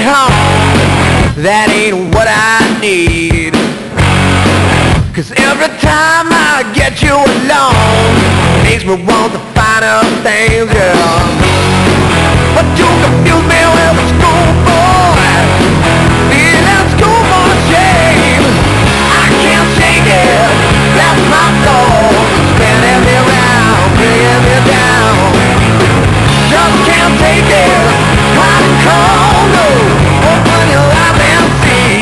home, that ain't what I need. 'Cause every time I get you alone, it makes me want the finer things, yeah. But you confuse me with a schoolboy, feeling schoolboy shame. I can't shake it, that's my soul, spinning me round, bringing me down. Just can't take it, hot and cold, no. Open your eyes and see.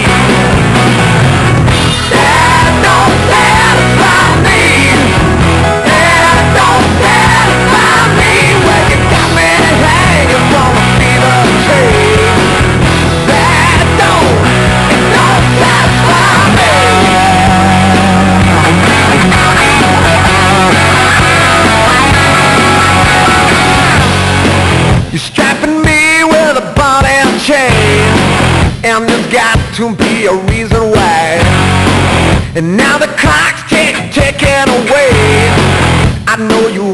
That don't satisfy me. That don't satisfy me. When you got me hanging from a fever tree. That don't satisfy me. You're strapping me with a ball and chain, and there's got to be a reason why. And now the clock's ticking away. I know you